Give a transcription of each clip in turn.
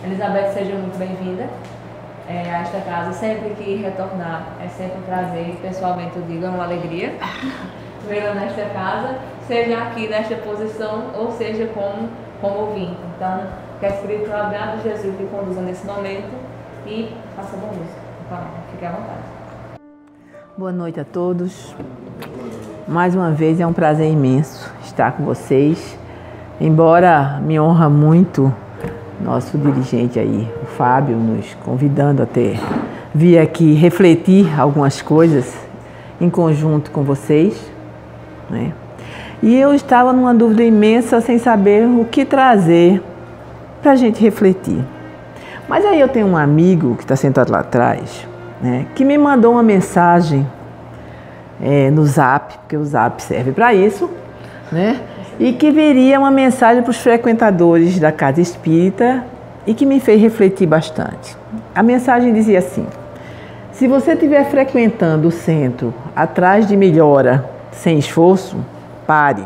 Elizabeth, seja muito bem-vinda a esta casa. Sempre que retornar, é sempre um prazer, pessoalmente eu digo, é uma alegria vê-la nesta casa, seja aqui nesta posição ou seja como ouvinte. Então, que a espiritual de Jesus te conduza nesse momento e faça boa música. Então, fique à vontade. Boa noite a todos. Mais uma vez é um prazer imenso estar com vocês. Embora me honra muito nosso dirigente aí, o Fábio, nos convidando a vir aqui refletir algumas coisas em conjunto com vocês, né? E eu estava numa dúvida imensa sem saber o que trazer para a gente refletir. Mas aí eu tenho um amigo que está sentado lá atrás, né, que me mandou uma mensagem no Zap, porque o Zap serve para isso, né? E que viria uma mensagem para os frequentadores da Casa Espírita e que me fez refletir bastante. A mensagem dizia assim: se você estiver frequentando o centro atrás de melhora sem esforço, pare.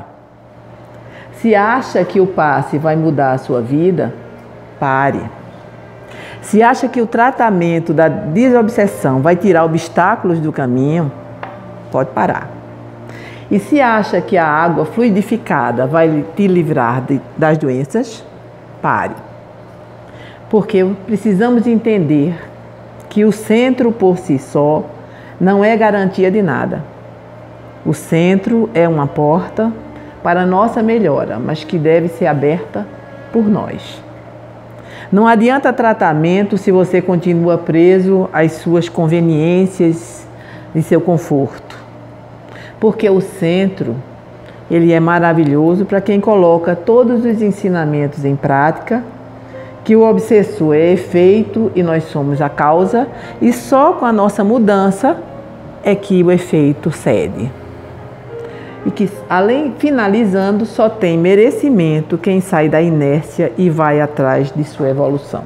Se acha que o passe vai mudar a sua vida, pare. Se acha que o tratamento da desobsessão vai tirar obstáculos do caminho, pode parar. E se acha que a água fluidificada vai te livrar das doenças, pare. Porque precisamos entender que o centro por si só não é garantia de nada. O centro é uma porta para a nossa melhora, mas que deve ser aberta por nós. Não adianta tratamento se você continua preso às suas conveniências e seu conforto. Porque o centro, ele é maravilhoso para quem coloca todos os ensinamentos em prática, que o obsessor é efeito e nós somos a causa, e só com a nossa mudança é que o efeito cede. E que, finalizando, só tem merecimento quem sai da inércia e vai atrás de sua evolução.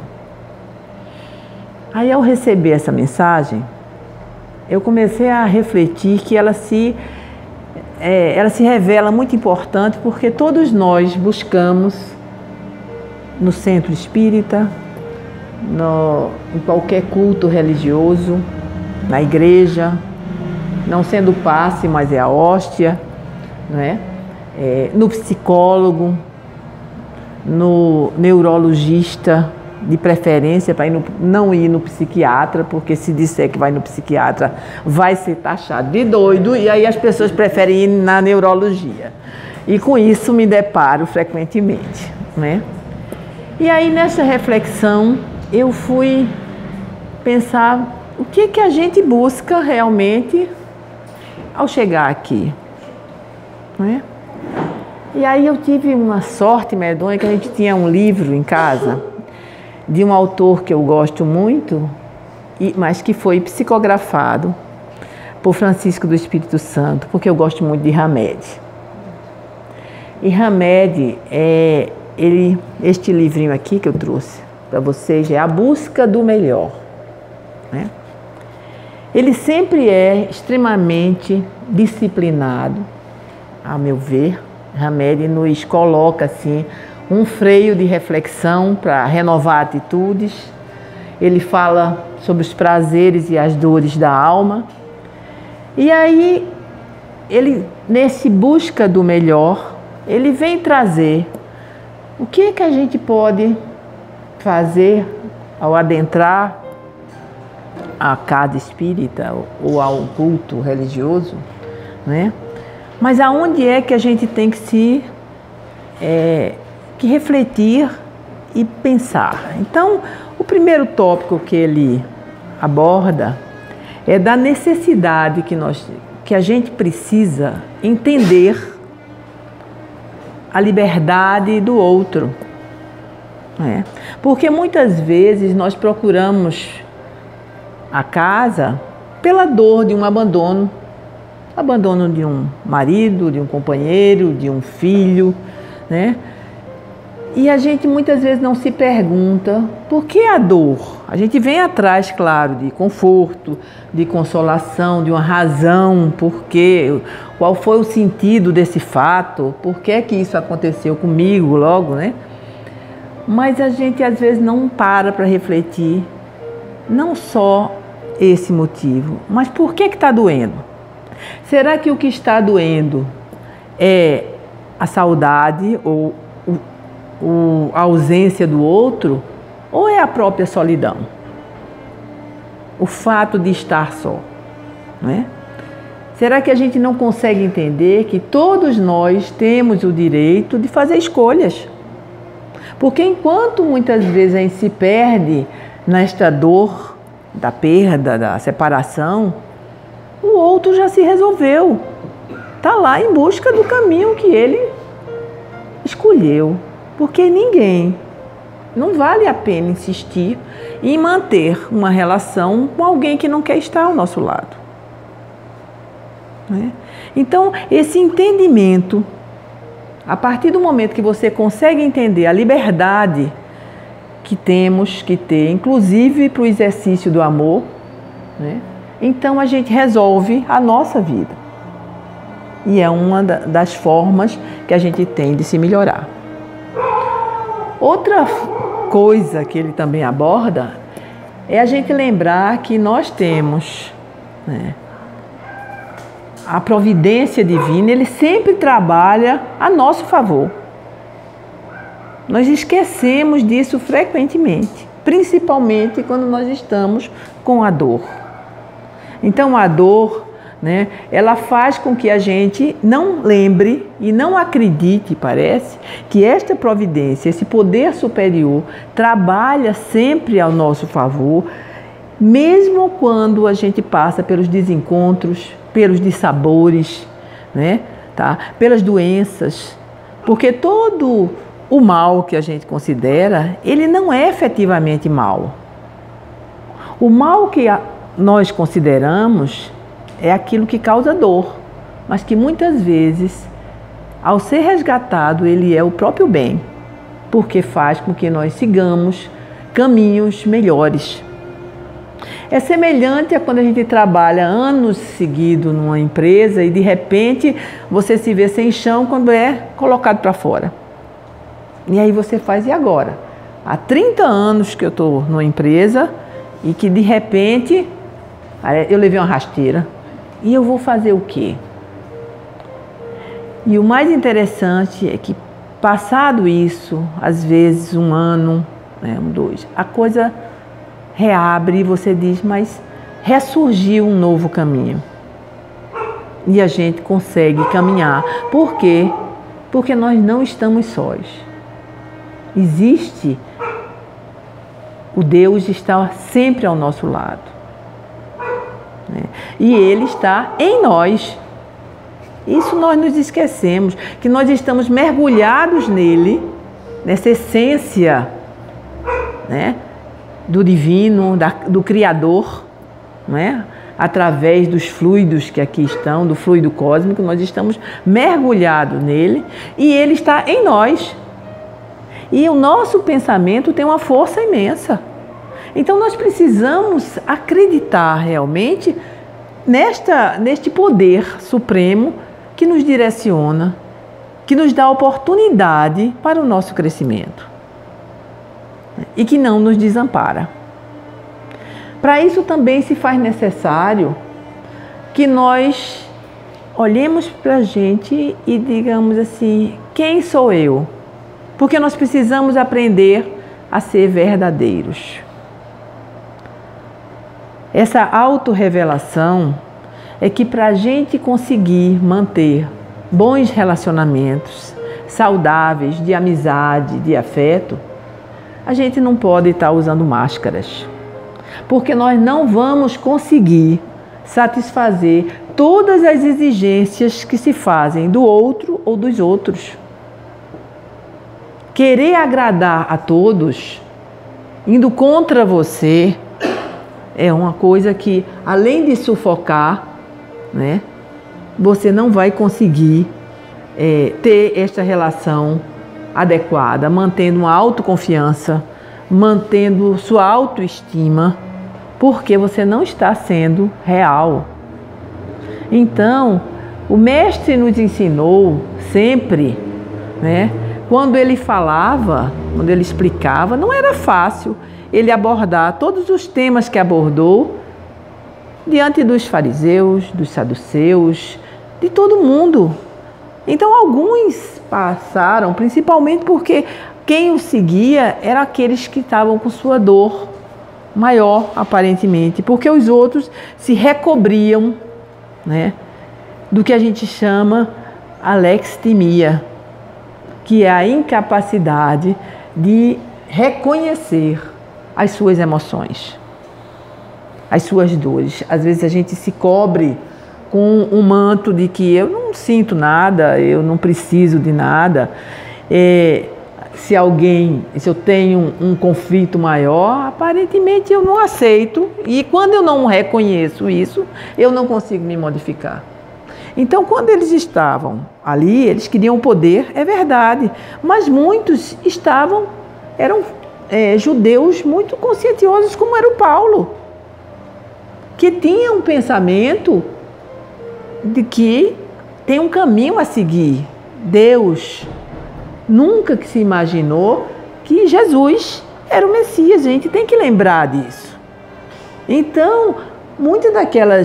Aí, ao receber essa mensagem, eu comecei a refletir que ela se revela muito importante, porque todos nós buscamos no centro espírita, em qualquer culto religioso, na igreja, não sendo o passe, mas é a hóstia, não é? No psicólogo, no neurologista, de preferência para não ir no psiquiatra, porque se disser que vai no psiquiatra vai ser taxado de doido, e aí as pessoas preferem ir na neurologia. E com isso me deparo frequentemente, né? E aí nessa reflexão eu fui pensar o que a gente busca realmente ao chegar aqui, né? E aí eu tive uma sorte medonha que a gente tinha um livro em casa de um autor que eu gosto muito, mas que foi psicografado por Francisco do Espírito Santo, porque eu gosto muito de Hamed. E Hamed, este livrinho aqui que eu trouxe para vocês, é A Busca do Melhor, né? Ele sempre é extremamente disciplinado, a meu ver. Hamed nos coloca assim um freio de reflexão para renovar atitudes. Ele fala sobre os prazeres e as dores da alma. E aí, nesse busca do melhor, ele vem trazer o que a gente pode fazer ao adentrar a casa espírita ou ao culto religioso, né? Mas aonde é que a gente tem que que refletir e pensar? Então, o primeiro tópico que ele aborda é da necessidade que a gente precisa entender a liberdade do outro, né? Porque muitas vezes nós procuramos a casa pela dor de um abandono de um marido, de um companheiro, de um filho, né? E a gente muitas vezes não se pergunta por que a dor. A gente vem atrás, claro, de conforto, de consolação, de uma razão, qual foi o sentido desse fato, por que isso aconteceu comigo logo, né? Mas a gente às vezes não para refletir, não só esse motivo, mas por que está doendo? Será que o que está doendo é a saudade ou a ausência do outro? Ou é a própria solidão? O fato de estar só, não é? Será que a gente não consegue entender que todos nós temos o direito de fazer escolhas? Porque enquanto muitas vezes a gente se perde nesta dor da perda, da separação, o outro já se resolveu. Está lá em busca do caminho que ele escolheu. Porque não vale a pena insistir em manter uma relação com alguém que não quer estar ao nosso lado. Não é? Então, esse entendimento, a partir do momento que você consegue entender a liberdade que temos que ter, inclusive para o exercício do amor, né? Então a gente resolve a nossa vida. E é uma das formas que a gente tem de se melhorar. Outra coisa que ele também aborda é a gente lembrar que nós temos, né, a providência divina, ele sempre trabalha a nosso favor. Nós esquecemos disso frequentemente, principalmente quando nós estamos com a dor. Então a dor, né, ela faz com que a gente não lembre e não acredite, parece, que esta providência, esse poder superior, trabalha sempre ao nosso favor, mesmo quando a gente passa pelos desencontros, pelos dissabores, né, tá? Pelas doenças, porque todo o mal que a gente considera, ele não é efetivamente mal. O mal que nós consideramos é aquilo que causa dor, mas que muitas vezes, ao ser resgatado, ele é o próprio bem, porque faz com que nós sigamos caminhos melhores. É semelhante a quando a gente trabalha anos seguidos numa empresa e de repente você se vê sem chão quando é colocado para fora. E aí você faz, e agora? Há 30 anos que eu estou numa empresa e que de repente eu levei uma rasteira. E eu vou fazer o quê? E o mais interessante é que, passado isso, às vezes 1 ano, 2, a coisa reabre e você diz, mas ressurgiu um novo caminho. E a gente consegue caminhar. Por quê? Porque nós não estamos sós. Existe, o Deus está sempre ao nosso lado. E Ele está em nós. Isso nós nos esquecemos, que nós estamos mergulhados nele, nessa essência, né, do divino, do Criador, não é? Através dos fluidos que aqui estão, do fluido cósmico, nós estamos mergulhados nele e ele está em nós. E o nosso pensamento tem uma força imensa. Então nós precisamos acreditar realmente neste poder supremo que nos direciona, que nos dá oportunidade para o nosso crescimento e que não nos desampara. Para isso também se faz necessário que nós olhemos para a gente e digamos assim, quem sou eu? Porque nós precisamos aprender a ser verdadeiros. Essa autorrevelação é que para a gente conseguir manter bons relacionamentos, saudáveis, de amizade, de afeto, a gente não pode estar usando máscaras. Porque nós não vamos conseguir satisfazer todas as exigências que se fazem do outro ou dos outros. Querer agradar a todos, indo contra você, é uma coisa que, além de sufocar, né, você não vai conseguir ter esta relação adequada, mantendo uma autoconfiança, mantendo sua autoestima, porque você não está sendo real. Então, o Mestre nos ensinou sempre, né, quando ele falava quando ele explicava, não era fácil ele abordar todos os temas que abordou diante dos fariseus, dos saduceus, de todo mundo. Então alguns passaram, principalmente porque quem o seguia eram aqueles que estavam com sua dor maior, aparentemente, porque os outros se recobriam, né, do que a gente chama alexithymia, que é a incapacidade de reconhecer as suas emoções, as suas dores. Às vezes a gente se cobre com um manto de que eu não sinto nada, eu não preciso de nada. Se eu tenho um conflito maior, aparentemente eu não aceito. E quando eu não reconheço isso, eu não consigo me modificar. Então, quando eles estavam ali, eles queriam poder, é verdade. Mas muitos eram judeus muito conscienciosos, como era o Paulo, que tinha um pensamento de que tem um caminho a seguir. Deus nunca que se imaginou que Jesus era o Messias. A gente tem que lembrar disso. Então, muita daquela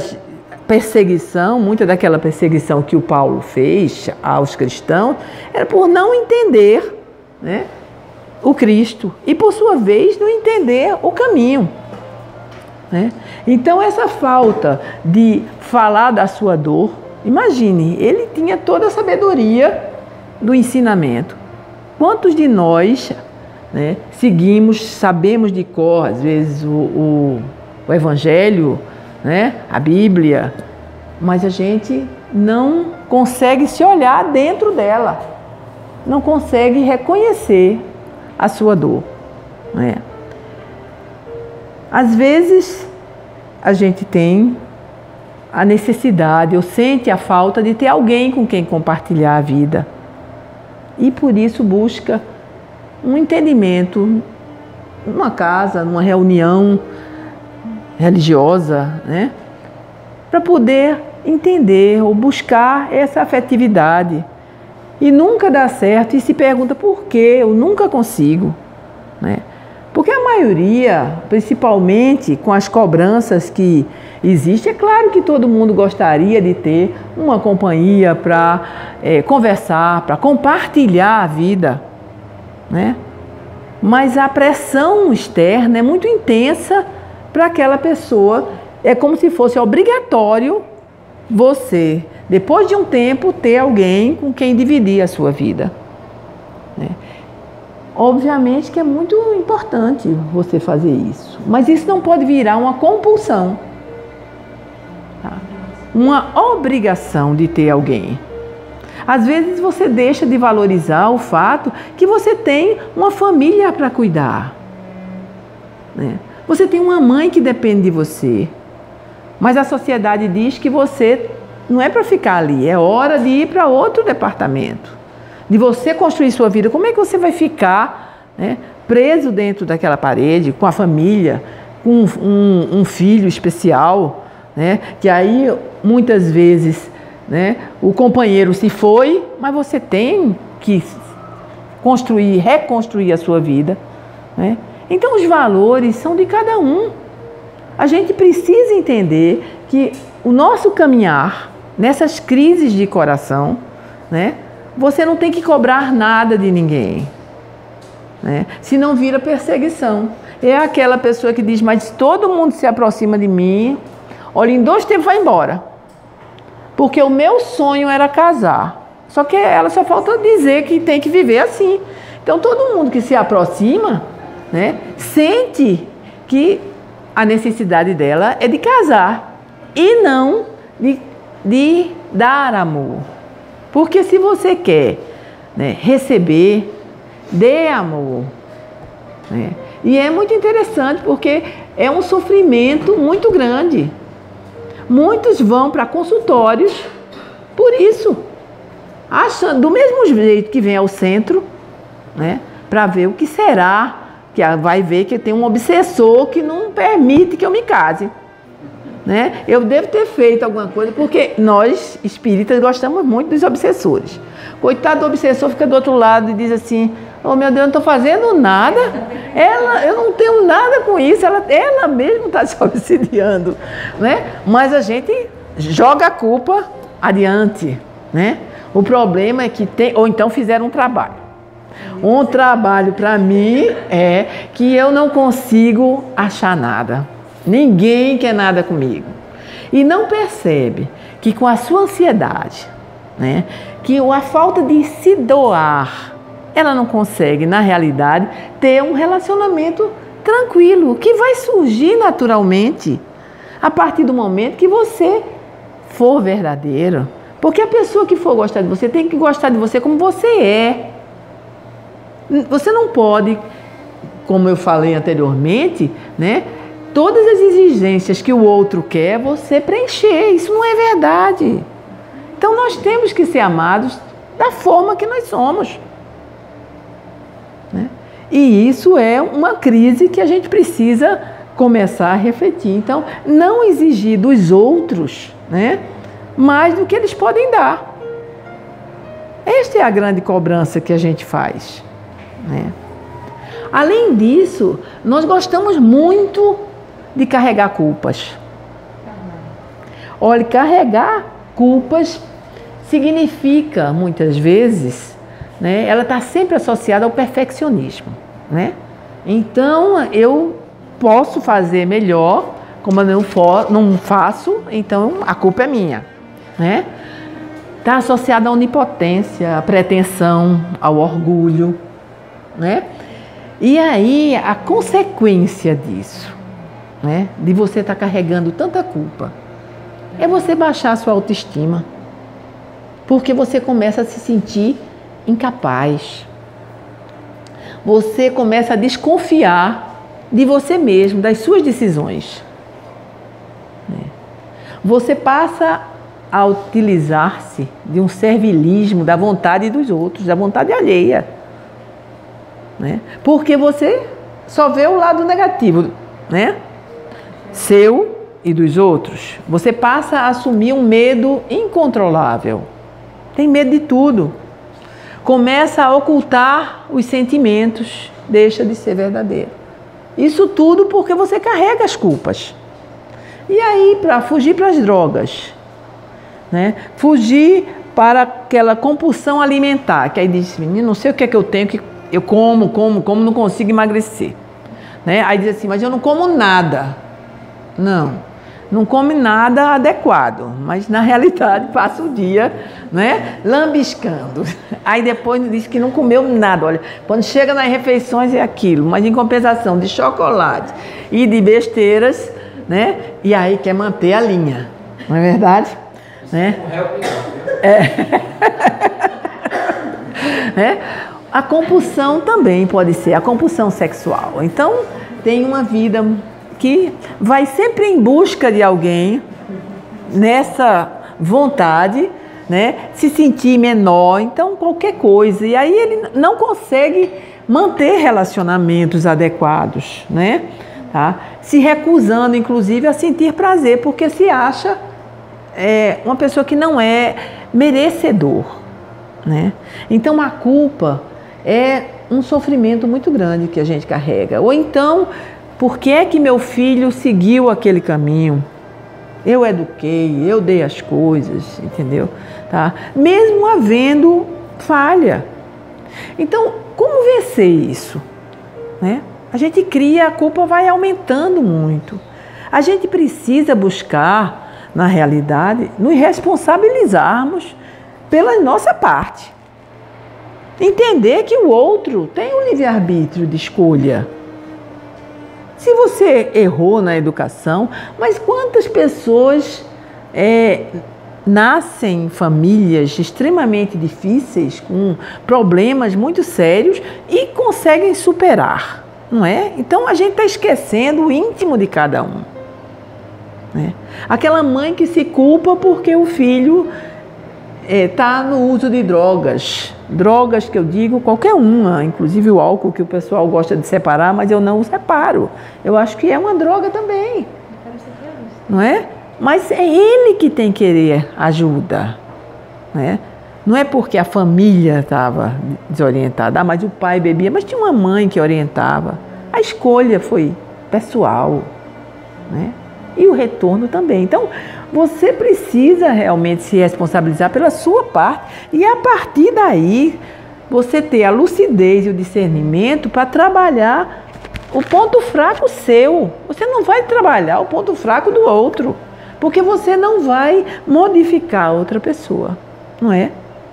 perseguição que o Paulo fez aos cristãos era por não entender, né, o Cristo e, por sua vez, não entender o caminho, né? Então, essa falta de falar da sua dor, imagine, ele tinha toda a sabedoria do ensinamento. Quantos de nós, né, seguimos, sabemos de cor, às vezes, o Evangelho, né, a Bíblia, mas a gente não consegue se olhar dentro dela, não consegue reconhecer a sua dor, né? Às vezes, a gente tem a necessidade ou sente a falta de ter alguém com quem compartilhar a vida. E por isso busca um entendimento numa casa, numa reunião religiosa, né? Para poder entender ou buscar essa afetividade. E nunca dá certo e se pergunta por que eu nunca consigo, né? Porque a maioria, principalmente com as cobranças que existem, é claro que todo mundo gostaria de ter uma companhia para conversar, para compartilhar a vida, né? Mas a pressão externa é muito intensa para aquela pessoa. É como se fosse obrigatório você, depois de um tempo, ter alguém com quem dividir a sua vida, né? Obviamente que é muito importante você fazer isso, mas isso não pode virar uma compulsão, tá? Uma obrigação de ter alguém. Às vezes você deixa de valorizar o fato que você tem uma família para cuidar, né? Você tem uma mãe que depende de você, mas a sociedade diz que você não é para ficar ali, é hora de ir para outro departamento, de você construir sua vida. Como é que você vai ficar, né, preso dentro daquela parede, com a família, com um filho especial, né, que aí muitas vezes, né, o companheiro se foi, mas você tem que reconstruir a sua vida, né? Então os valores são de cada um. A gente precisa entender que o nosso caminhar nessas crises de coração, né, você não tem que cobrar nada de ninguém, né? Senão vira perseguição. É aquela pessoa que diz, mas todo mundo se aproxima de mim, olha, em 2 tempos vai embora, porque o meu sonho era casar. Só que ela só falta dizer que tem que viver assim. Então todo mundo que se aproxima, né, sente que a necessidade dela é de casar e não de dar amor. Porque se você quer, né, receber, dê amor, né? E é muito interessante porque é um sofrimento muito grande. Muitos vão para consultórios por isso, achando, do mesmo jeito que vem ao centro, né, para ver o que será, que vai ver que tem um obsessor que não permite que eu me case, né? Eu devo ter feito alguma coisa, porque nós, espíritas, gostamos muito dos obsessores. Coitado do obsessor, fica do outro lado e diz assim, Oh, meu Deus, eu não estou fazendo nada. Eu não tenho nada com isso. Ela mesma está se obsidiando, né? Mas a gente joga a culpa adiante, né? O problema é que ou então fizeram um trabalho. Um trabalho para mim é que eu não consigo achar nada. Ninguém quer nada comigo. E não percebe que com a sua ansiedade, né, que a falta de se doar, ela não consegue, na realidade, ter um relacionamento tranquilo, que vai surgir naturalmente a partir do momento que você for verdadeiro. Porque a pessoa que for gostar de você tem que gostar de você como você é. Você não pode, como eu falei anteriormente, né, todas as exigências que o outro quer, você preencher. Isso não é verdade. Então nós temos que ser amados da forma que nós somos, né? E isso é uma crise que a gente precisa começar a refletir. Então, não exigir dos outros, né, mais do que eles podem dar. Esta é a grande cobrança que a gente faz, né? Além disso, nós gostamos muito de carregar culpas. Olha, carregar culpas significa, muitas vezes, né, ela está sempre associada ao perfeccionismo, né? Então, eu posso fazer melhor, como eu não faço, então a culpa é minha, né? Está associada à onipotência, à pretensão, ao orgulho, né? E aí, a consequência disso, né, de você estar carregando tanta culpa, é você baixar a sua autoestima, porque você começa a se sentir incapaz. Você começa a desconfiar de você mesmo, das suas decisões. Você passa a utilizar-se de um servilismo da vontade dos outros, da vontade alheia, né? Porque você só vê o lado negativo, né, seu e dos outros. Você passa a assumir um medo incontrolável. Tem medo de tudo. Começa a ocultar os sentimentos, deixa de ser verdadeiro. Isso tudo porque você carrega as culpas. E aí, para fugir para as drogas, né? Fugir para aquela compulsão alimentar, que aí diz, menino, não sei o que é que eu tenho, que eu como, não consigo emagrecer, né? Aí diz assim, mas eu não como nada. Não come nada adequado, mas na realidade passa o dia, né, lambiscando. Aí depois diz que não comeu nada. Olha, quando chega nas refeições é aquilo, mas em compensação de chocolate e de besteiras, né, e aí quer manter a linha, não é verdade? Né? A compulsão também pode ser a compulsão sexual. Então, tem uma vida que vai sempre em busca de alguém, nessa vontade, né, se sentir menor, então qualquer coisa. E aí ele não consegue manter relacionamentos adequados, né? Tá? Se recusando, inclusive, a sentir prazer, porque se acha uma pessoa que não é merecedor, né? Então a culpa é um sofrimento muito grande que a gente carrega. Ou então, por que é que meu filho seguiu aquele caminho? Eu eduquei, eu dei as coisas, entendeu? Tá? Mesmo havendo falha. Então, como vencer isso? Né? A gente cria, a culpa vai aumentando muito. A gente precisa buscar, na realidade, nos responsabilizarmos pela nossa parte. Entender que o outro tem um livre-arbítrio de escolha. Se você errou na educação, mas quantas pessoas nascem em famílias extremamente difíceis, com problemas muito sérios e conseguem superar, não é? Então a gente está esquecendo o íntimo de cada um, né? Aquela mãe que se culpa porque o filho está no uso de drogas. Drogas que eu digo, qualquer uma, inclusive o álcool, que o pessoal gosta de separar, mas eu não o separo. Eu acho que é uma droga também, não é? Mas é ele que tem que querer ajuda, né? Não é porque a família estava desorientada, mas o pai bebia, mas tinha uma mãe que orientava. A escolha foi pessoal, né? E o retorno também. Então, você precisa realmente se responsabilizar pela sua parte e a partir daí você ter a lucidez e o discernimento para trabalhar o ponto fraco seu. Você não vai trabalhar o ponto fraco do outro, porque você não vai modificar outra pessoa, não é?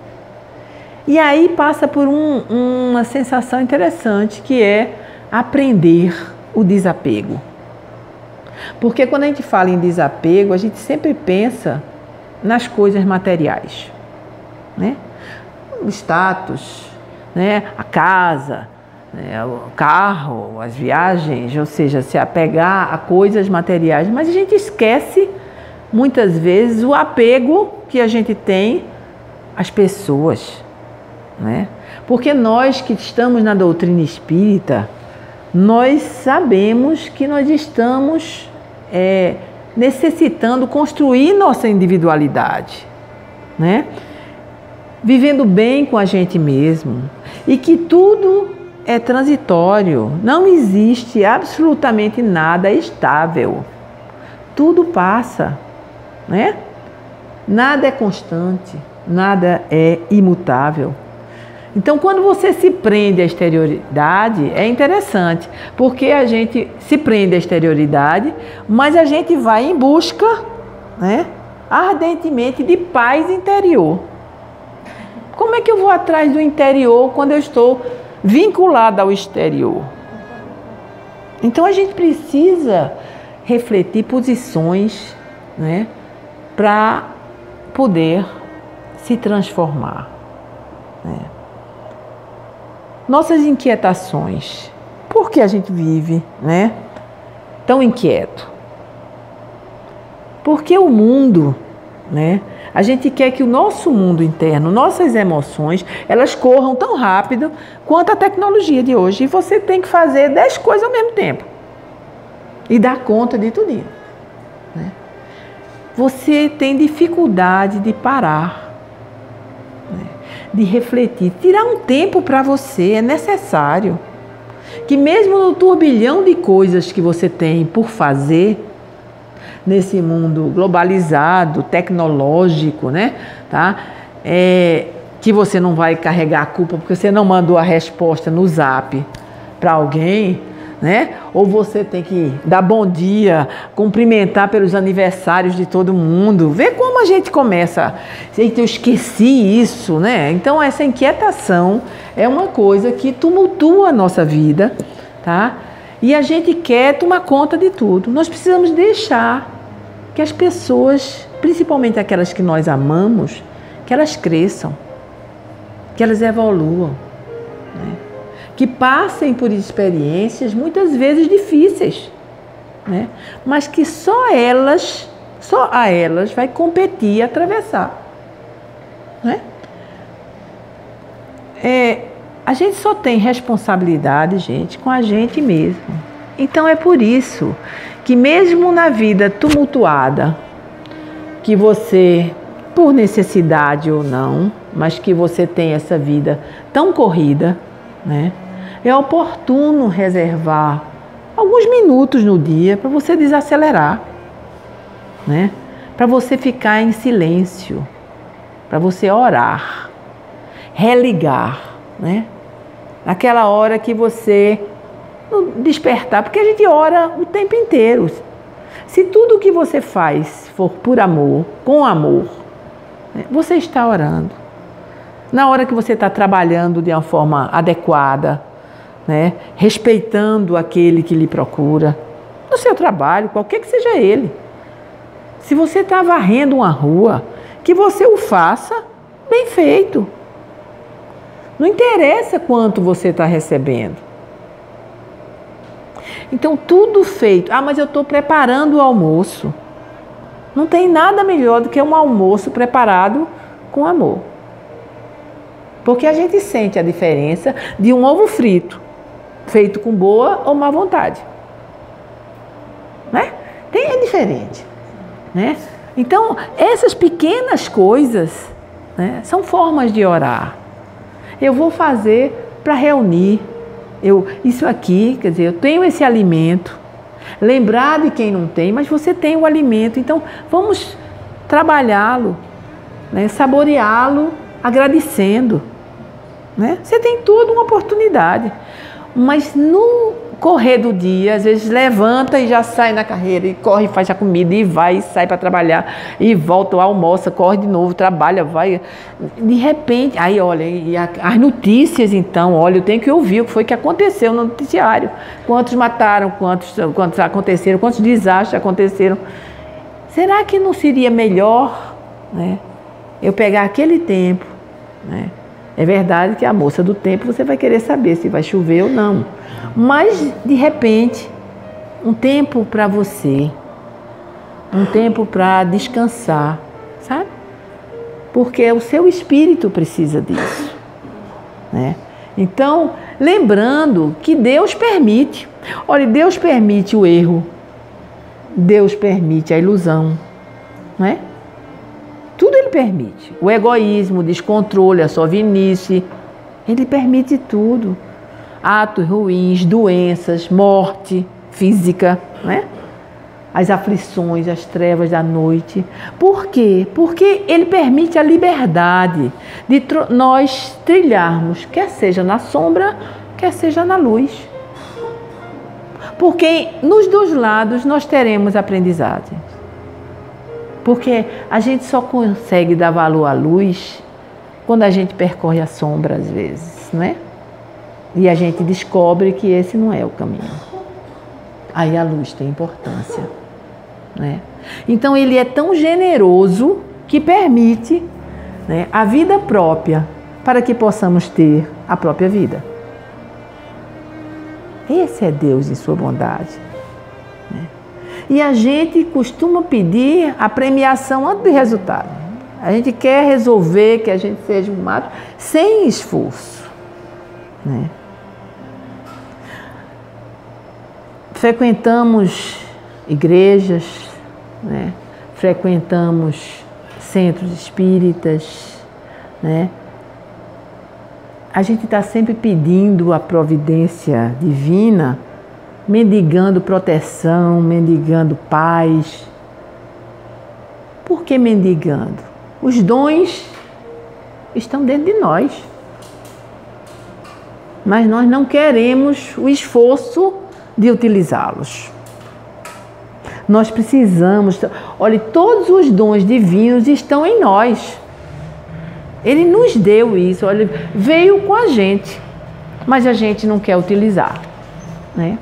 E aí passa por uma sensação interessante, que é aprender o desapego. Porque quando a gente fala em desapego, a gente sempre pensa nas coisas materiais, né? O status, né? A casa, né? O carro, as viagens, ou seja, se apegar a coisas materiais. Mas a gente esquece, muitas vezes, o apego que a gente tem às pessoas, né? Porque nós que estamos na doutrina espírita, nós sabemos que nós estamos necessitando construir nossa individualidade, né? Vivendo bem com a gente mesmo, e que tudo é transitório, não existe absolutamente nada estável, tudo passa, né? Nada é constante, nada é imutável. Então, quando você se prende à exterioridade, é interessante, porque a gente se prende à exterioridade, mas a gente vai em busca, né, ardentemente de paz interior. Como é que eu vou atrás do interior quando eu estou vinculada ao exterior? Então, a gente precisa refletir posições, né, para poder se transformar, né? Nossas inquietações. Por que a gente vive, né, tão inquieto? Porque o mundo, né, a gente quer que o nosso mundo interno, nossas emoções, elas corram tão rápido quanto a tecnologia de hoje. E você tem que fazer 10 coisas ao mesmo tempo e dar conta de tudo, né? Você tem dificuldade de parar, de refletir, tirar um tempo para você é necessário. Que mesmo no turbilhão de coisas que você tem por fazer, nesse mundo globalizado, tecnológico, né? Tá? Que você não vai carregar a culpa porque você não mandou a resposta no Zap para alguém, né? Ou você tem que dar bom dia, cumprimentar pelos aniversários de todo mundo. Vê como a gente começa. Eita, eu esqueci isso, né? Então, essa inquietação é uma coisa que tumultua a nossa vida, tá? E a gente quer tomar conta de tudo. Nós precisamos deixar que as pessoas, principalmente aquelas que nós amamos, que elas cresçam, que elas evoluam, né? Que passem por experiências muitas vezes difíceis, né? Mas que só a elas vai competir e atravessar, né? A gente só tem responsabilidade, gente, com a gente mesmo. Então é por isso que mesmo na vida tumultuada, que você, por necessidade ou não, mas que você tem essa vida tão corrida, né? É oportuno reservar alguns minutos no dia para você desacelerar, né? Para você ficar em silêncio, para você orar, religar, né? Naquela hora que você despertar, porque a gente ora o tempo inteiro. Se tudo que você faz for por amor, com amor, né, você está orando. Na hora que você está trabalhando de uma forma adequada, né, respeitando aquele que lhe procura, no seu trabalho, qualquer que seja ele. Se você está varrendo uma rua, que você o faça bem feito. Não interessa quanto você está recebendo. Então, tudo feito. Ah, mas eu estou preparando o almoço. Não tem nada melhor do que um almoço preparado com amor. Porque a gente sente a diferença de um ovo frito, feito com boa ou má vontade. Né? É diferente. Né? Então, essas pequenas coisas né? São formas de orar. Eu vou fazer para reunir. Isso aqui, quer dizer, eu tenho esse alimento. Lembrar de quem não tem, mas você tem o alimento. Então, vamos trabalhá-lo, né? Saboreá-lo, agradecendo. Né? Você tem toda uma oportunidade. Mas no correr do dia, às vezes levanta e já sai na carreira, e corre, faz a comida, e vai, e sai para trabalhar, e volta, almoça, corre de novo, trabalha, vai. De repente, aí olha, as notícias então, olha, eu tenho que ouvir o que foi que aconteceu no noticiário. Quantos mataram, quantos aconteceram, quantos desastres aconteceram. Será que não seria melhor, né, eu pegar aquele tempo, né? É verdade que a moça do tempo você vai querer saber se vai chover ou não. Mas, de repente, um tempo para você, um tempo para descansar, sabe? Porque o seu espírito precisa disso, né? Então, lembrando que Deus permite. Olha, Deus permite o erro. Deus permite a ilusão, né? Tudo Ele permite. O egoísmo, o descontrole, a sovinice. Ele permite tudo. Atos ruins, doenças, morte física, né? As aflições, as trevas da noite. Por quê? Porque Ele permite a liberdade de nós trilharmos, quer seja na sombra, quer seja na luz. Porque nos dois lados nós teremos aprendizagem. Porque a gente só consegue dar valor à luz quando a gente percorre a sombra, às vezes, né? E a gente descobre que esse não é o caminho. Aí a luz tem importância, né? Então, Ele é tão generoso que permite, né, a vida própria para que possamos ter a própria vida. Esse é Deus em sua bondade. E a gente costuma pedir a premiação antes do resultado. A gente quer resolver que a gente seja um macho sem esforço, né? Frequentamos igrejas, né? Frequentamos centros espíritas, né? A gente está sempre pedindo a providência divina, mendigando proteção, mendigando paz. Por que mendigando? Os dons estão dentro de nós. Mas nós não queremos o esforço de utilizá-los. Nós precisamos... Olha, todos os dons divinos estão em nós. Ele nos deu isso, olha, veio com a gente, mas a gente não quer utilizar, né?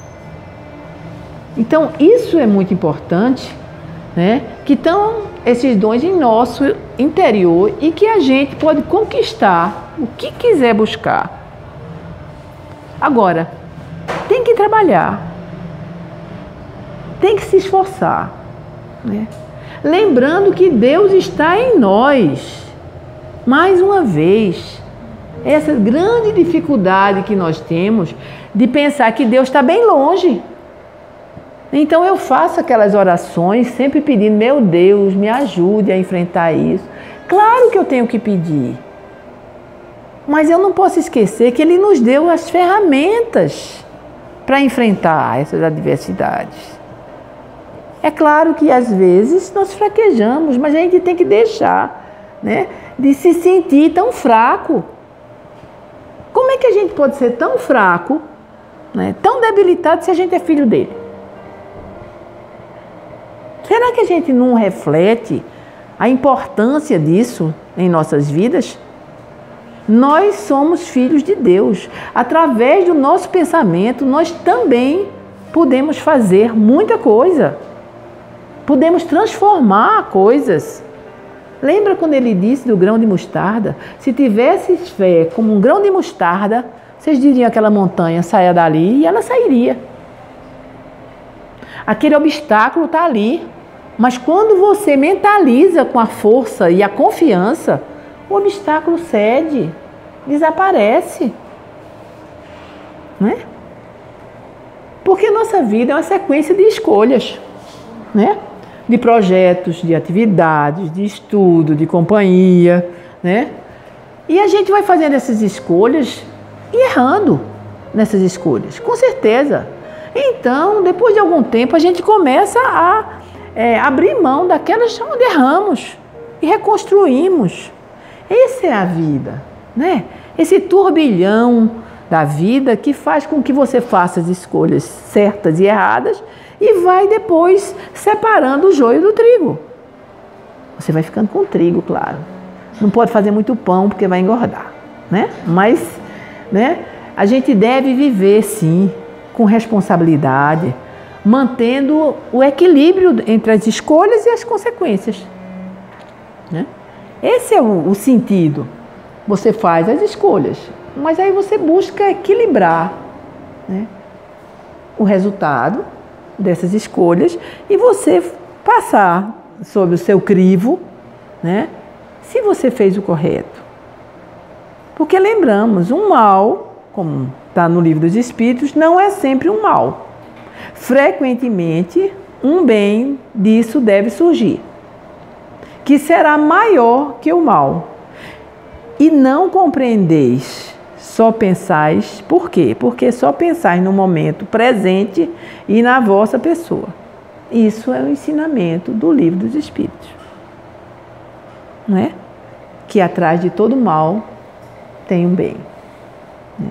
Então, isso é muito importante, né? Que estão esses dons em nosso interior e que a gente pode conquistar o que quiser buscar. Agora, tem que trabalhar, tem que se esforçar, né? Lembrando que Deus está em nós. Mais uma vez, essa grande dificuldade que nós temos de pensar que Deus está bem longe. Então eu faço aquelas orações sempre pedindo, meu Deus, me ajude a enfrentar isso. Claro que eu tenho que pedir, mas eu não posso esquecer que Ele nos deu as ferramentas para enfrentar essas adversidades. É claro que às vezes nós fraquejamos, mas a gente tem que deixar, né, de se sentir tão fraco. Como é que a gente pode ser tão fraco, né, tão debilitado se a gente é filho dele? Será que a gente não reflete a importância disso em nossas vidas? Nós somos filhos de Deus. Através do nosso pensamento, nós também podemos fazer muita coisa. Podemos transformar coisas. Lembra quando ele disse do grão de mostarda? Se tivesses fé como um grão de mostarda, vocês diriam aquela montanha, saia dali, e ela sairia. Aquele obstáculo está ali. Mas quando você mentaliza com a força e a confiança, o obstáculo cede, desaparece. Né? Porque nossa vida é uma sequência de escolhas. Né? de projetos, de atividades, de estudo, de companhia, né? E a gente vai fazendo essas escolhas e errando nessas escolhas, com certeza. Então, depois de algum tempo, a gente começa a abrir mão daquelas onde erramos e reconstruímos. Essa é a vida, né? Esse turbilhão da vida que faz com que você faça as escolhas certas e erradas e vai depois separando o joio do trigo. Você vai ficando com trigo, claro. Não pode fazer muito pão porque vai engordar, né? Mas, né, a gente deve viver, sim, com responsabilidade, mantendo o equilíbrio entre as escolhas e as consequências, né? Esse é o sentido. Você faz as escolhas, mas aí você busca equilibrar, né, o resultado dessas escolhas e você passar sobre o seu crivo, né, se você fez o correto. Porque lembramos, um mal, como está no Livro dos Espíritos, não é sempre um mal. Frequentemente, um bem disso deve surgir, que será maior que o mal. E não compreendeis, só pensais. Por quê? Porque só pensais no momento presente e na vossa pessoa. Isso é o ensinamento do Livro dos Espíritos, não é? Que atrás de todo mal tem um bem, né?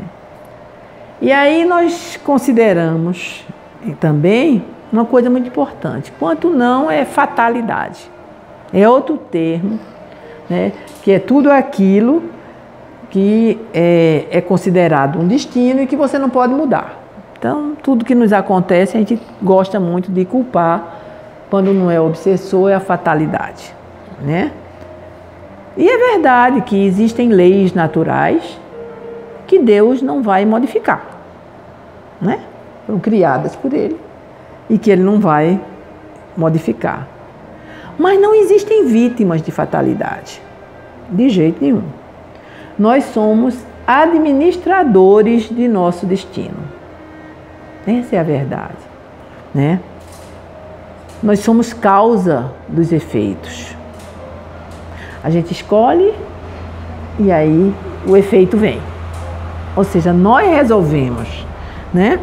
E aí nós consideramos também uma coisa muito importante. Quanto não é fatalidade. É outro termo, né, que é tudo aquilo que é considerado um destino e que você não pode mudar. Então, tudo que nos acontece, a gente gosta muito de culpar, quando não é obsessor, é a fatalidade, né? E é verdade que existem leis naturais que Deus não vai modificar, né? Foram criadas por Ele e que Ele não vai modificar. Mas não existem vítimas de fatalidade, de jeito nenhum. Nós somos administradores de nosso destino. Essa é a verdade, né? Nós somos causa dos efeitos. A gente escolhe e aí o efeito vem. Ou seja, nós resolvemos, né,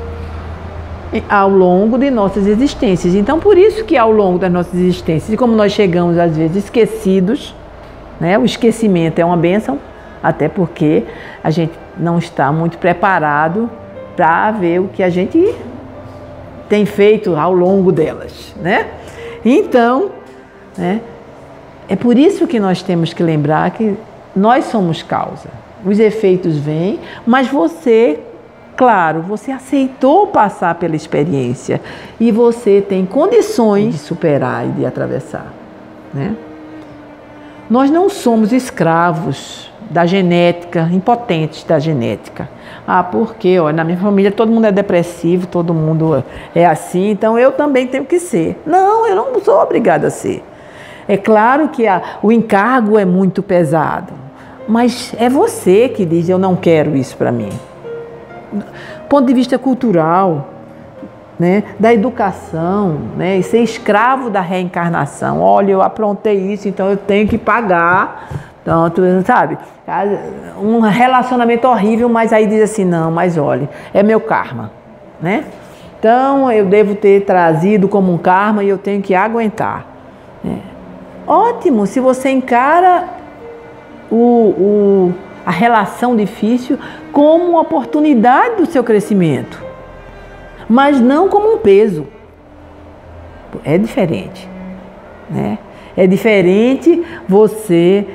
ao longo de nossas existências. Então, por isso que ao longo das nossas existências, e como nós chegamos às vezes esquecidos, né, o esquecimento é uma bênção, até porque a gente não está muito preparado para ver o que a gente tem feito ao longo delas, né? Então, né, é por isso que nós temos que lembrar que nós somos causa. Os efeitos vêm, mas você, claro, você aceitou passar pela experiência e você tem condições de superar e de atravessar, né? Nós não somos escravos da genética, impotentes da genética. Porque na minha família todo mundo é depressivo, todo mundo é assim, então eu também tenho que ser. Não, eu não sou obrigada a ser. É claro que o encargo é muito pesado, mas é você que diz, eu não quero isso para mim. Do ponto de vista cultural, né, da educação, né, e ser escravo da reencarnação. Olha, eu aprontei isso, então eu tenho que pagar. Então, sabe, um relacionamento horrível, mas aí diz assim, não, mas olha, é meu karma, né? Então, eu devo ter trazido como um karma e eu tenho que aguentar. Ótimo, se você encara a relação difícil como uma oportunidade do seu crescimento, mas não como um peso. É diferente, né? É diferente você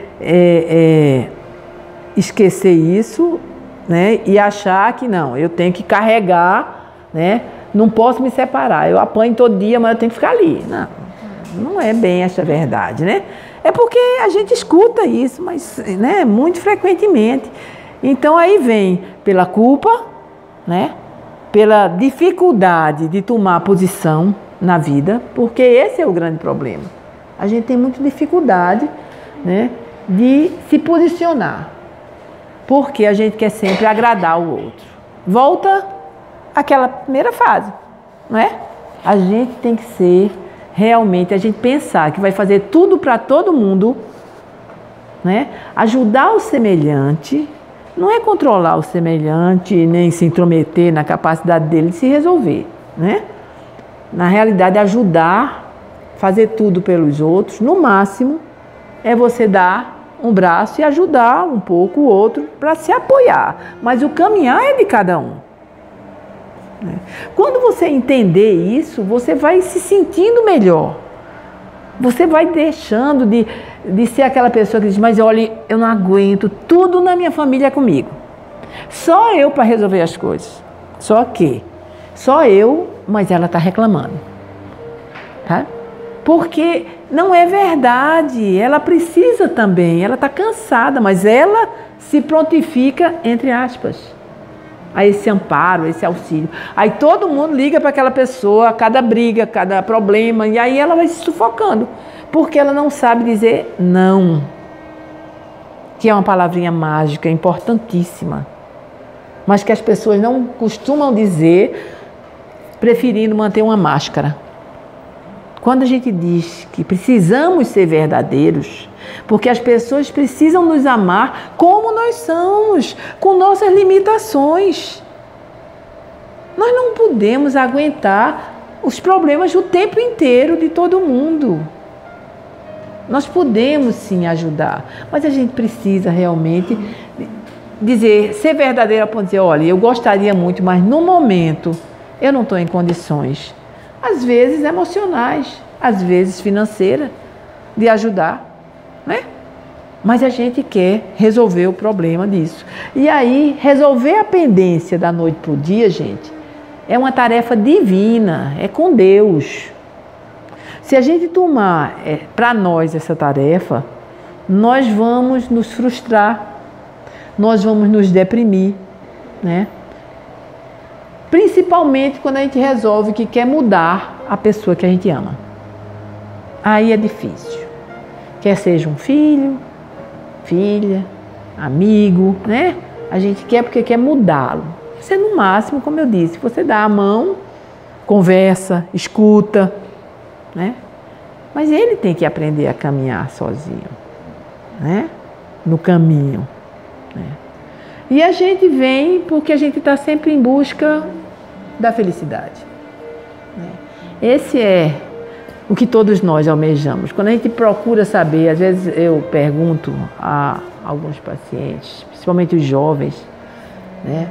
esquecer isso, né, e achar que não, eu tenho que carregar, né, não posso me separar, eu apanho todo dia, mas eu tenho que ficar ali. Não, não é bem essa verdade, né? É porque a gente escuta isso, mas, né, muito frequentemente. Então aí vem pela culpa, né, pela dificuldade de tomar posição na vida, porque esse é o grande problema. A gente tem muita dificuldade, né, de se posicionar, porque a gente quer sempre agradar o outro. Volta àquela primeira fase, não é? A gente tem que ser realmente a gente pensar que vai fazer tudo para todo mundo, né? Ajudar o semelhante, não é controlar o semelhante, nem se intrometer na capacidade dele de se resolver, né? Na realidade, ajudar, fazer tudo pelos outros, no máximo, é você dar um braço e ajudar um pouco o outro para se apoiar. Mas o caminhar é de cada um. Quando você entender isso, você vai se sentindo melhor. Você vai deixando de ser aquela pessoa que diz, mas olha, eu não aguento, tudo na minha família é comigo. Só eu para resolver as coisas. Só eu, mas ela está reclamando. Tá? Porque não é verdade, ela precisa também, ela está cansada, mas ela se prontifica, entre aspas, a esse amparo, a esse auxílio. Aí todo mundo liga para aquela pessoa, cada briga, cada problema, e aí ela vai se sufocando, porque ela não sabe dizer não, que é uma palavrinha mágica, importantíssima, mas que as pessoas não costumam dizer, preferindo manter uma máscara. Quando a gente diz que precisamos ser verdadeiros, porque as pessoas precisam nos amar como nós somos, com nossas limitações. Nós não podemos aguentar os problemas o tempo inteiro de todo mundo. Nós podemos sim ajudar, mas a gente precisa realmente dizer, ser verdadeiro a ponto de dizer, olha, eu gostaria muito, mas no momento eu não estou em condições. Às vezes emocionais, às vezes financeiras, de ajudar, né? Mas a gente quer resolver o problema disso. E aí, resolver a pendência da noite para o dia, gente, é uma tarefa divina, é com Deus. Se a gente tomar para nós essa tarefa, nós vamos nos frustrar, nós vamos nos deprimir, né? Principalmente quando a gente resolve que quer mudar a pessoa que a gente ama. Aí é difícil. Quer seja um filho, filha, amigo, né? A gente quer porque quer mudá-lo. Você, no máximo, como eu disse, você dá a mão, conversa, escuta, né? Mas ele tem que aprender a caminhar sozinho, né? No caminho, né? E a gente vem porque a gente está sempre em busca da felicidade. Esse é o que todos nós almejamos. Quando a gente procura saber, às vezes eu pergunto a alguns pacientes, principalmente os jovens, né?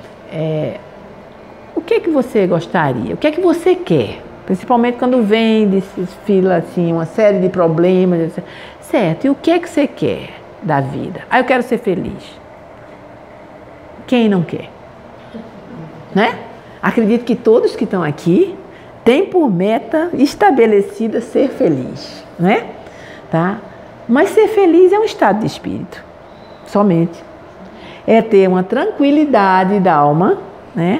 O que é que você gostaria? O que é que você quer? Principalmente quando vem desfila assim, uma série de problemas. Certo, e o que é que você quer da vida? Eu quero ser feliz. Quem não quer? Né? Acredito que todos que estão aqui têm por meta estabelecida ser feliz, né? Tá? Mas ser feliz é um estado de espírito, somente. É ter uma tranquilidade da alma, né?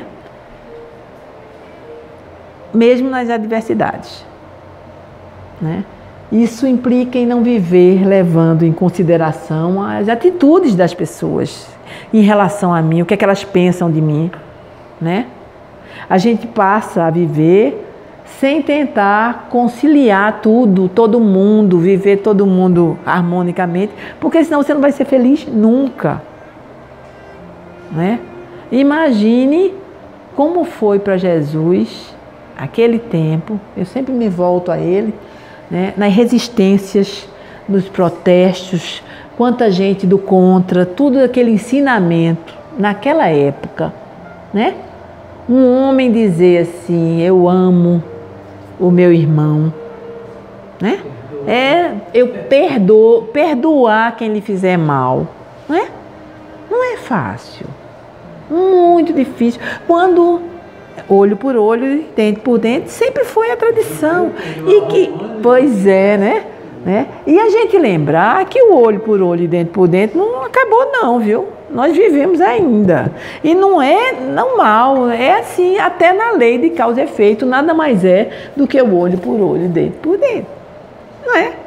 Mesmo nas adversidades, né? Isso implica em não viver levando em consideração as atitudes das pessoas em relação a mim, o que é que elas pensam de mim, né? A gente passa a viver sem tentar conciliar tudo, todo mundo, viver todo mundo harmonicamente, porque senão você não vai ser feliz nunca, né? Imagine como foi para Jesus aquele tempo, eu sempre me volto a ele, né? Nas resistências, nos protestos, quanta gente do contra, tudo aquele ensinamento naquela época, né? Um homem dizer assim, eu amo o meu irmão, né? Eu perdoar quem lhe fizer mal, não é? Não é fácil, muito difícil. Quando olho por olho, dente por dente, sempre foi a tradição. E que, pois é, né? E a gente lembrar que o olho por olho e dente por dente não acabou não, viu? Nós vivemos ainda. E não é normal, é assim, até na lei de causa e efeito, nada mais é do que o olho por olho e dente por dente. Não é?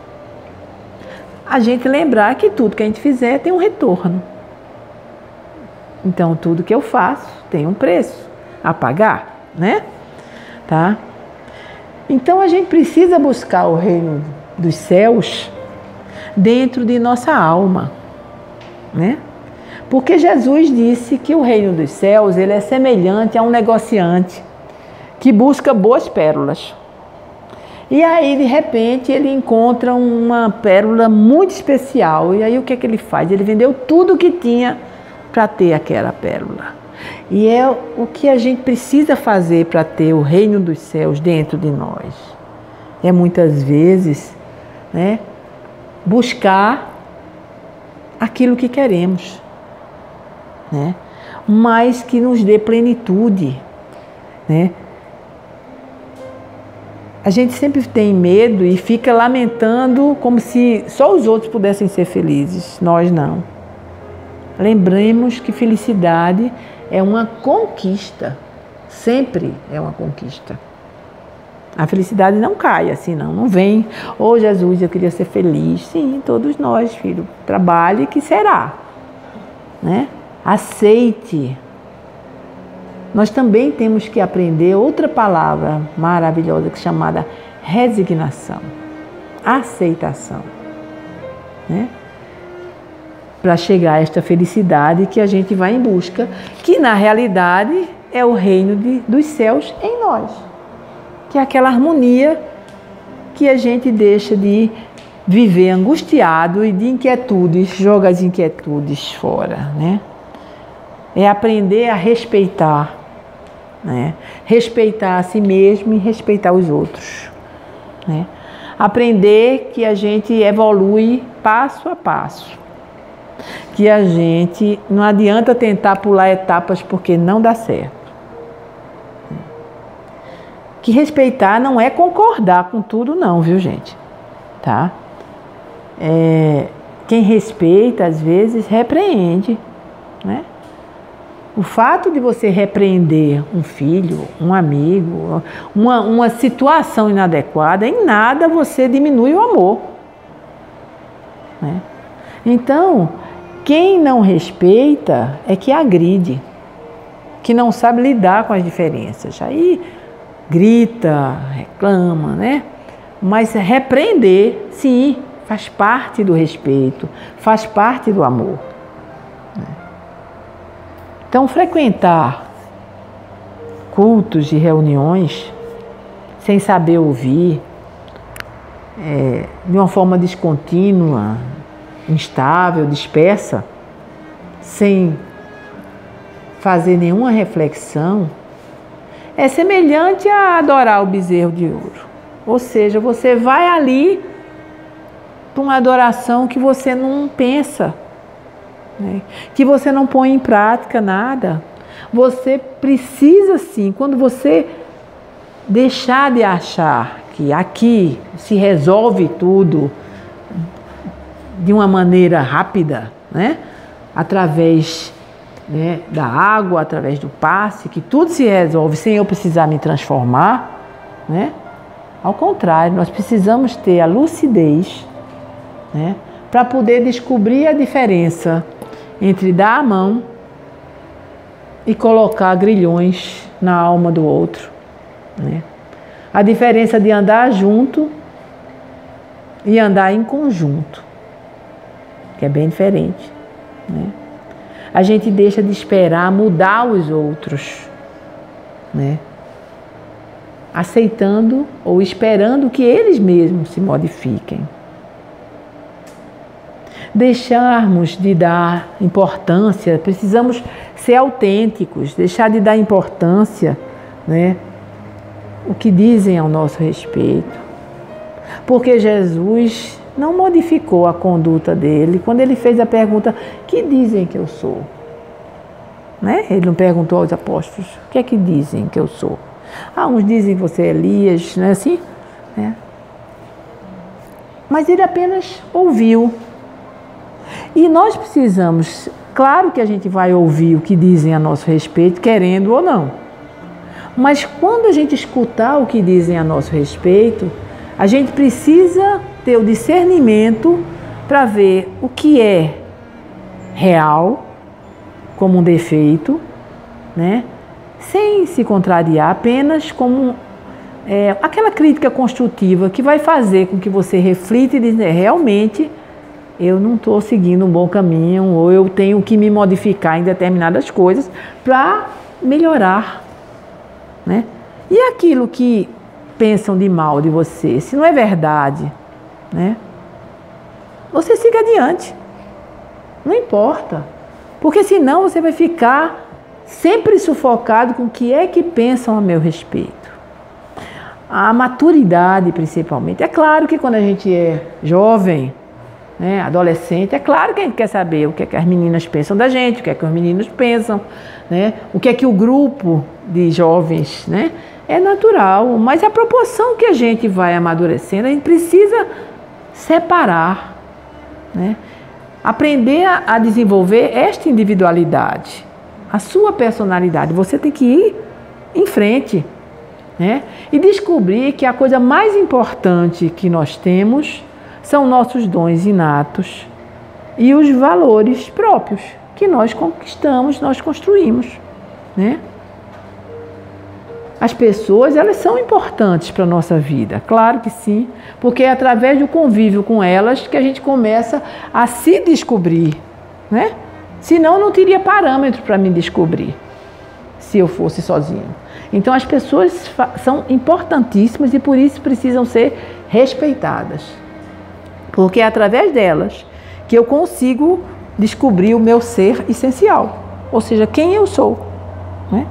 A gente lembrar que tudo que a gente fizer tem um retorno. Então, tudo que eu faço tem um preço a pagar, né? Tá? Então a gente precisa buscar o reino dos céus dentro de nossa alma, né? Porque Jesus disse que o reino dos céus, ele é semelhante a um negociante que busca boas pérolas. E aí, de repente, ele encontra uma pérola muito especial. E aí, o que é que ele faz? Ele vendeu tudo o que tinha para ter aquela pérola. E é o que a gente precisa fazer para ter o reino dos céus dentro de nós. É muitas vezes, né, buscar aquilo que queremos, né, mas que nos dê plenitude, né? A gente sempre tem medo e fica lamentando como se só os outros pudessem ser felizes, nós não. Lembremos que felicidade é uma conquista, sempre é uma conquista. A felicidade não cai assim, não vem. Oh, Jesus, eu queria ser feliz. Sim, todos nós, filho, trabalhe que será, né? Aceite. Nós também temos que aprender outra palavra maravilhosa que é chamada resignação, aceitação, né? Para chegar a esta felicidade que a gente vai em busca, que na realidade é o reino dos céus em nós, que é aquela harmonia que a gente deixa de viver angustiado e de inquietudes, joga as inquietudes fora, né? É aprender a respeitar, né? Respeitar a si mesmo e respeitar os outros, né? Aprender que a gente evolui passo a passo, que a gente não adianta tentar pular etapas porque não dá certo. Que respeitar não é concordar com tudo não, viu, gente? Tá? Quem respeita às vezes repreende, né? O fato de você repreender um filho, um amigo, uma situação inadequada, em nada você diminui o amor, né? Então, quem não respeita é que agride, que não sabe lidar com as diferenças. Aí grita, reclama, né? Mas repreender, sim, faz parte do respeito, faz parte do amor. Então, frequentar cultos e reuniões sem saber ouvir, de uma forma descontínua, instável, dispersa, sem fazer nenhuma reflexão, é semelhante a adorar o bezerro de ouro. Ou seja, você vai ali para uma adoração que você não pensa, né? Que você não põe em prática nada. Você precisa sim, quando você deixar de achar que aqui se resolve tudo de uma maneira rápida, né? Através, né, da água, através do passe, que tudo se resolve sem eu precisar me transformar, né? Ao contrário, nós precisamos ter a lucidez, né, para poder descobrir a diferença entre dar a mão e colocar grilhões na alma do outro, né? A diferença de andar junto e andar em conjunto, que é bem diferente, né? A gente deixa de esperar mudar os outros, né? Aceitando ou esperando que eles mesmos se modifiquem. Deixarmos de dar importância, precisamos ser autênticos, deixar de dar importância, né, o que dizem ao nosso respeito. Porque Jesus não modificou a conduta dele quando ele fez a pergunta: que dizem que eu sou? Né? Ele não perguntou aos apóstolos: o que é que dizem que eu sou? Uns dizem que você é Elias, não é assim? Né? Mas ele apenas ouviu. E nós precisamos, claro que a gente vai ouvir o que dizem a nosso respeito, querendo ou não. Mas quando a gente escutar o que dizem a nosso respeito, a gente precisa ter o discernimento para ver o que é real, como um defeito, né? Sem se contrariar, apenas como aquela crítica construtiva que vai fazer com que você reflita e dizer, realmente eu não estou seguindo um bom caminho, ou eu tenho que me modificar em determinadas coisas para melhorar, né? E aquilo que pensam de mal de você, se não é verdade, né? Você siga adiante, não importa, porque senão você vai ficar sempre sufocado com o que é que pensam a meu respeito. A maturidade, principalmente. É claro que quando a gente é jovem, né, adolescente, é claro que a gente quer saber o que é que as meninas pensam da gente, o que é que os meninos pensam, né, o que é que o grupo de jovens, né, é natural. Mas a proporção que a gente vai amadurecendo, a gente precisa separar, né, aprender a desenvolver esta individualidade, a sua personalidade. Você tem que ir em frente, né? E descobrir que a coisa mais importante que nós temos são nossos dons inatos e os valores próprios que nós conquistamos, nós construímos, né? As pessoas, elas são importantes para a nossa vida, claro que sim, porque é através do convívio com elas que a gente começa a se descobrir, né? Senão não teria parâmetro para me descobrir, se eu fosse sozinho. Então as pessoas são importantíssimas e por isso precisam ser respeitadas, porque é através delas que eu consigo descobrir o meu ser essencial, ou seja, quem eu sou, né?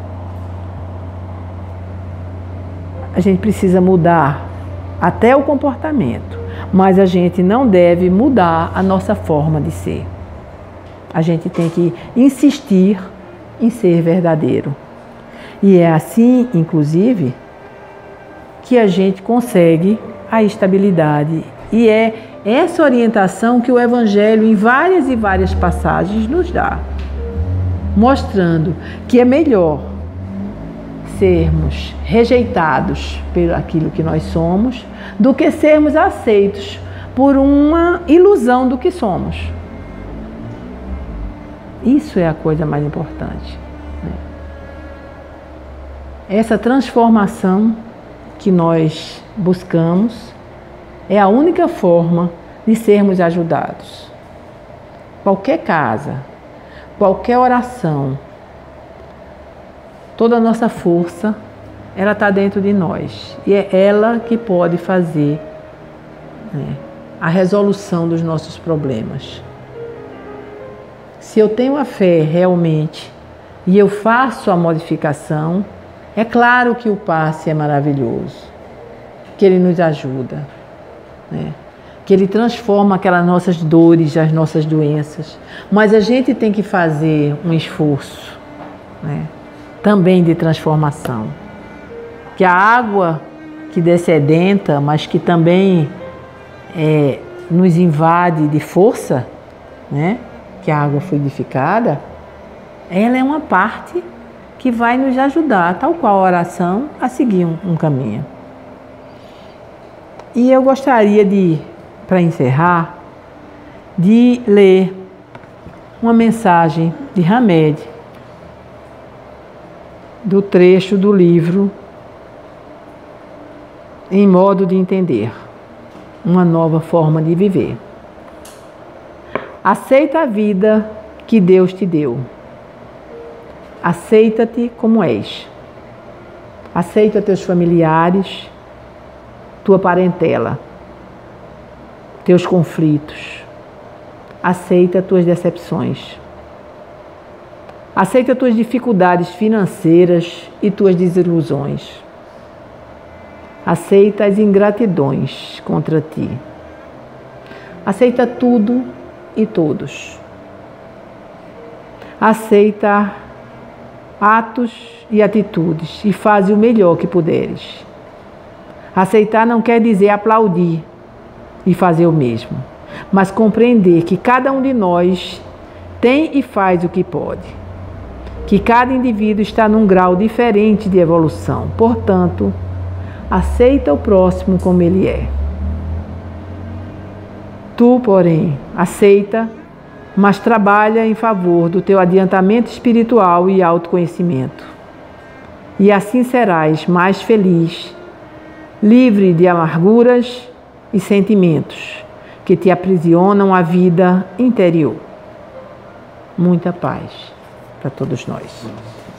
A gente precisa mudar até o comportamento, mas a gente não deve mudar a nossa forma de ser. A gente tem que insistir em ser verdadeiro. E é assim, inclusive, que a gente consegue a estabilidade. E é essa orientação que o Evangelho, em várias e várias passagens, nos dá, mostrando que é melhor sermos rejeitados por aquilo que nós somos do que sermos aceitos por uma ilusão do que somos. Isso é a coisa mais importante, né? Essa transformação que nós buscamos é a única forma de sermos ajudados. Qualquer casa, qualquer oração, toda a nossa força, ela está dentro de nós. E é ela que pode fazer, né, a resolução dos nossos problemas. Se eu tenho a fé realmente e eu faço a modificação, é claro que o passe é maravilhoso, que ele nos ajuda, né? Que ele transforma aquelas nossas dores, as nossas doenças. Mas a gente tem que fazer um esforço, né, também de transformação. Que a água que descedenta, mas que também nos invade de força, né, que a água fluidificada, ela é uma parte que vai nos ajudar, tal qual a oração, a seguir um caminho. E eu gostaria de, para encerrar, de ler uma mensagem de Hamed, do trecho do livro Em Modo de Entender, uma nova forma de viver. Aceita a vida que Deus te deu. Aceita-te como és. Aceita teus familiares, tua parentela, teus conflitos. Aceita tuas decepções. Aceita tuas dificuldades financeiras e tuas desilusões. Aceita as ingratidões contra ti. Aceita tudo e todos. Aceita atos e atitudes e faz o melhor que puderes. Aceitar não quer dizer aplaudir e fazer o mesmo, mas compreender que cada um de nós tem e faz o que pode, que cada indivíduo está num grau diferente de evolução, portanto, aceita o próximo como ele é. Tu, porém, aceita, mas trabalha em favor do teu adiantamento espiritual e autoconhecimento. E assim serás mais feliz livre de amarguras e sentimentos que te aprisionam a vida interior. Muita paz para todos nós.